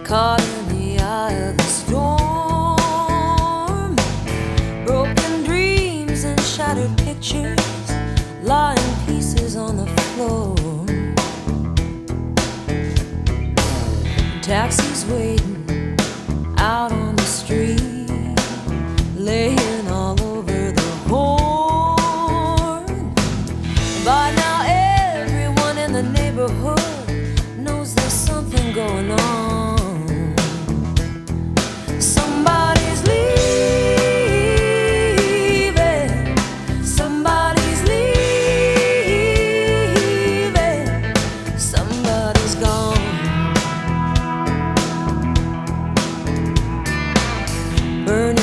caught in the eye of the storm. Broken dreams and shattered pictures lie in pieces on the floor. Taxis waiting out on the street, laying all over the horn. By now everyone in the neighborhood knows there's something going on. Somebody's leaving, somebody's leaving, somebody's gone. Burning